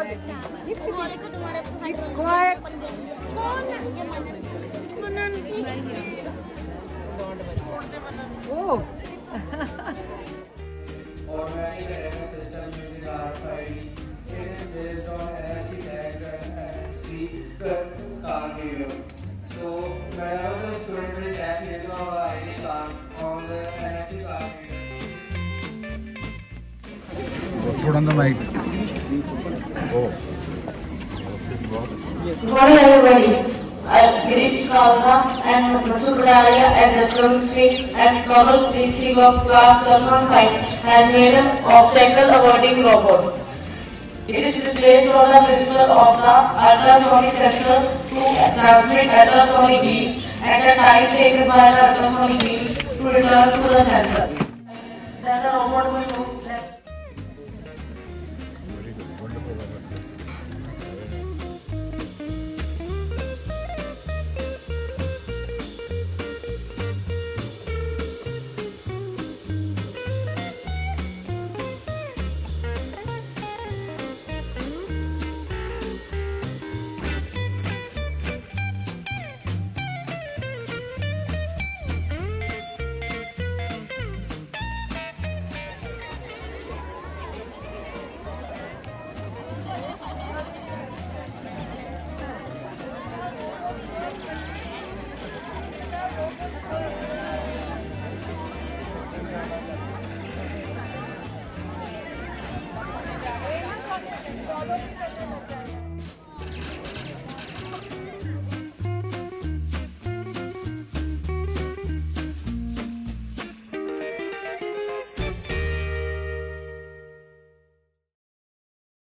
It's quiet. Oh. Automatic attendance system using RFID. It is based on NFC tags and NFC card reader. So whenever the student will tap his or her ID card on the NFC card reader. Put on the mic. Oh. Good morning everybody. I am Girish Kalna and Masood Badaria at Restaurant Street and Novel teaching of class +1 science and made an obstacle avoiding robot. It is replaced on the principle of the ultrasonic sensor to transmit ultrasonic beams and the time taken by the ultrasonic beams to return to the sensor. Then the robot will move left.